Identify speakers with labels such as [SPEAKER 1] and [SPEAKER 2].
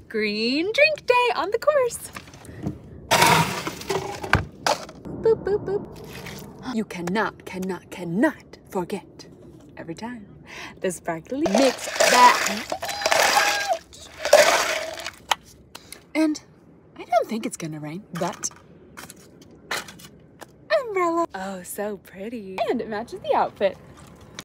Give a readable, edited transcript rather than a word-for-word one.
[SPEAKER 1] Green drink day on the course. Boop, boop, boop. You cannot forget every time the sparkly mix that. And I don't think it's gonna rain, but umbrella. Oh, so pretty. And it matches the outfit.